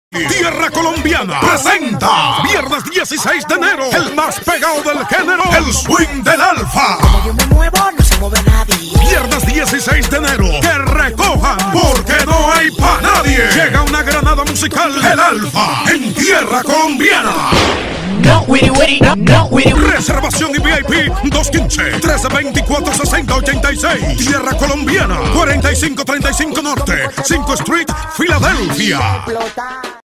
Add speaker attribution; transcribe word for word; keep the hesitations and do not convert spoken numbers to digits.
Speaker 1: Tierra Colombiana presenta viernes dieciséis de enero el más pegado del género, el swing del Alfa.
Speaker 2: Como yo me muevo, no se mueve nadie.
Speaker 1: Viernes dieciséis de enero, que recojan porque no hay pa' nadie. Llega una granada musical, el Alfa, en Tierra Colombiana.
Speaker 3: No, witty, witty, no, no, witty, witty.
Speaker 1: Reservación y V I P dos uno cinco, trece veinticuatro, sesenta ochenta y seis. Tierra Colombiana, cuarenta y cinco treinta y cinco Norte, cinco Street, Filadelfia.